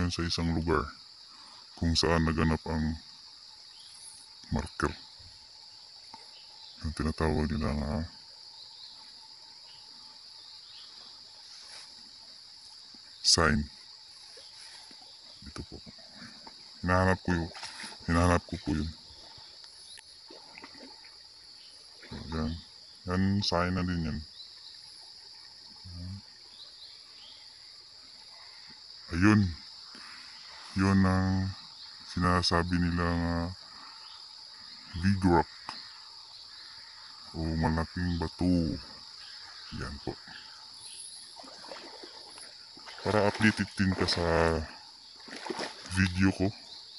yan sa isang lugar kung saan naganap ang marker. Ang tinatawag nila nga sign. Ito po. Hinahanap ko po yun. Yan. Yan, sign na din yan. Ayun. Yun ang sinasabi nila nga big rock o malaking bato. Yan po. Para updated din ka sa video ko,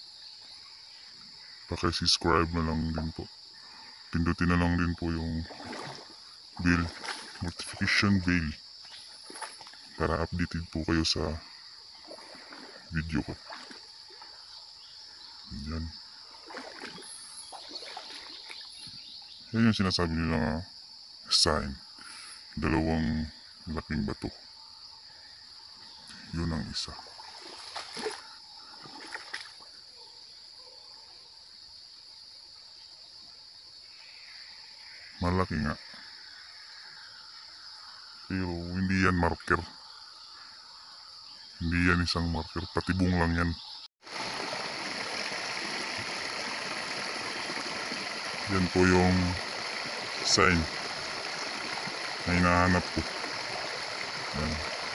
paki-subscribe na lang din po. Pindutin na lang din po yung bell, notification bell, para updated po kayo sa video ko. Yan. Yan yung sinasabi nila nga sign. Dalawang malaking bato. Yun ang isa. Malaki nga. Pero hindi yan marker. Hindi yan isang marker. Patibong lang yan. Yan po yung sign na hinahanap ko. Yan.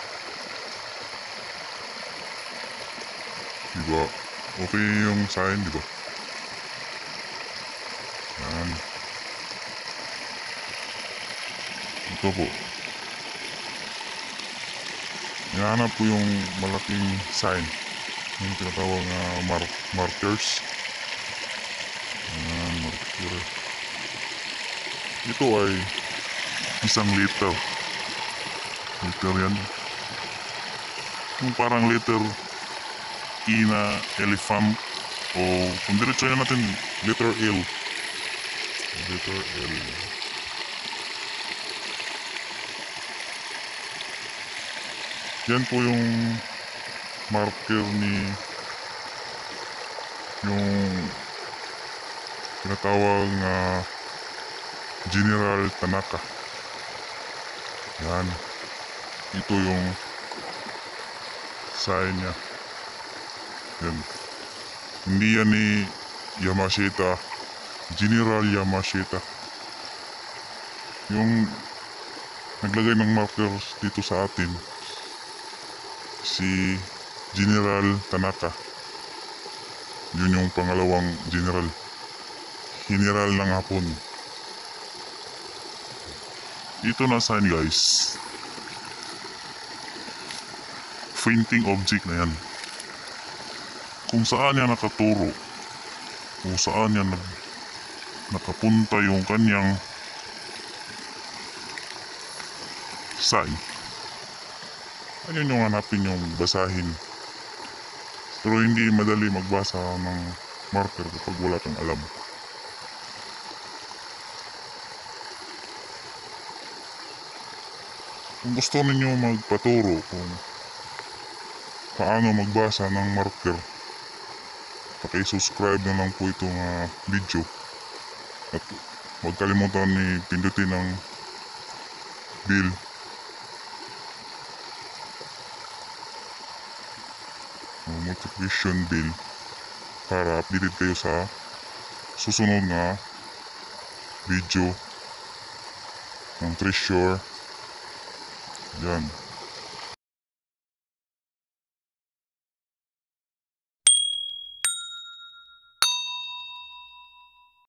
Diba? Okay yung sign, diba? Yan. Ito po. Hinahanap ko yung malaking sign. Yung tinatawag na markers. Yan, marker. Ito ay isang letter. Letter yan. Yung parang letter E na elephant, o kung diretso na natin, letter L. Letter L. Yan po yung marker ni yung tinatawag na General Tanaka. Yan. Ito yung sign niya. Yan. Hindi yan ni Yamashita, General Yamashita. Yung naglagay ng markers dito sa atin, si General Tanaka. Yun yung pangalawang general. General ng Hapon. Ito na sign, guys. Fainting object na yan. Kung saan yan nakaturo, kung saan yan nakapunta yung kanyang sign, ayun yung hanapin, yung basahin. Pero hindi madali magbasa ng marker kapag wala kang alam. Kung gusto ninyo magpaturo kung paano magbasa ng marker, paki-subscribe na lang po itong video. At huwag kalimutan ni pindutin ang bell notification bell para updated kayo sa susunod na video ng treasure. Yan.